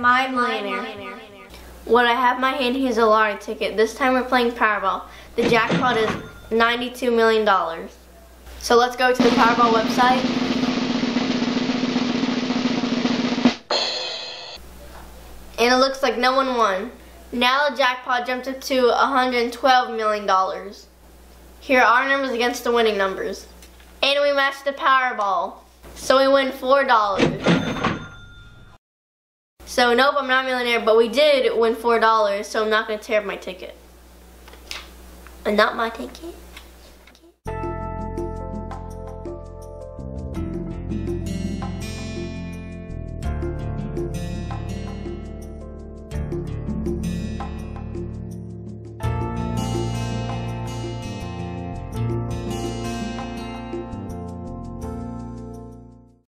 from I A Millionaire. What I have in my hand here is a lottery ticket. This time we're playing Powerball. The jackpot is $92 million. So let's go to the Powerball website. And it looks like no one won. Now the jackpot jumped up to $112 million. Here are our numbers against the winning numbers. And we matched the Powerball. So we win $4. So nope, I'm not a millionaire, but we did win $4, so I'm not going to tear up my ticket. And not my ticket.